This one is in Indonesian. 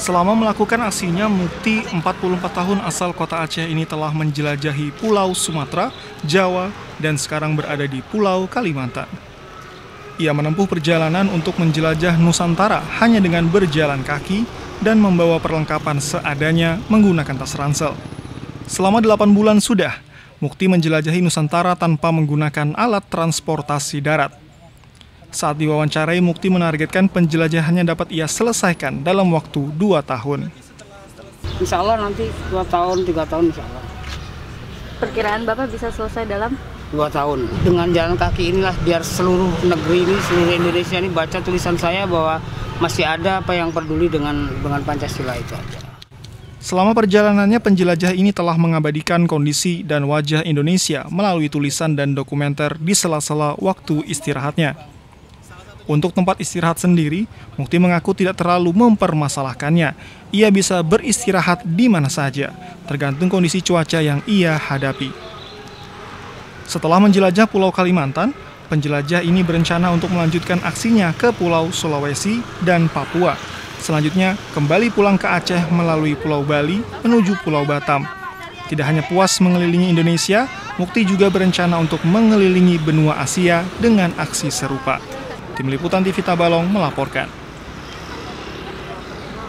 Selama melakukan aksinya, Mukti 44 tahun asal kota Aceh ini telah menjelajahi Pulau Sumatera, Jawa, dan sekarang berada di Pulau Kalimantan. Ia menempuh perjalanan untuk menjelajah Nusantara hanya dengan berjalan kaki dan membawa perlengkapan seadanya menggunakan tas ransel. Selama 8 bulan sudah, Mukti menjelajahi Nusantara tanpa menggunakan alat transportasi darat. Saat diwawancarai, Mukti menargetkan penjelajahannya dapat ia selesaikan dalam waktu 2 tahun. Insya Allah nanti 2 tahun, 3 tahun insya Allah. Perkiraan Bapak bisa selesai dalam? 2 tahun. Dengan jalan kaki inilah biar seluruh negeri ini, seluruh Indonesia ini baca tulisan saya bahwa masih ada apa yang peduli dengan Pancasila itu aja. Selama perjalanannya, penjelajah ini telah mengabadikan kondisi dan wajah Indonesia melalui tulisan dan dokumenter di sela-sela waktu istirahatnya. Untuk tempat istirahat sendiri, Mukti mengaku tidak terlalu mempermasalahkannya. Ia bisa beristirahat di mana saja, tergantung kondisi cuaca yang ia hadapi. Setelah menjelajah Pulau Kalimantan, penjelajah ini berencana untuk melanjutkan aksinya ke Pulau Sulawesi dan Papua. Selanjutnya, kembali pulang ke Aceh melalui Pulau Bali menuju Pulau Batam. Tidak hanya puas mengelilingi Indonesia, Mukti juga berencana untuk mengelilingi benua Asia dengan aksi serupa. Tim Liputan TV Tabalong melaporkan.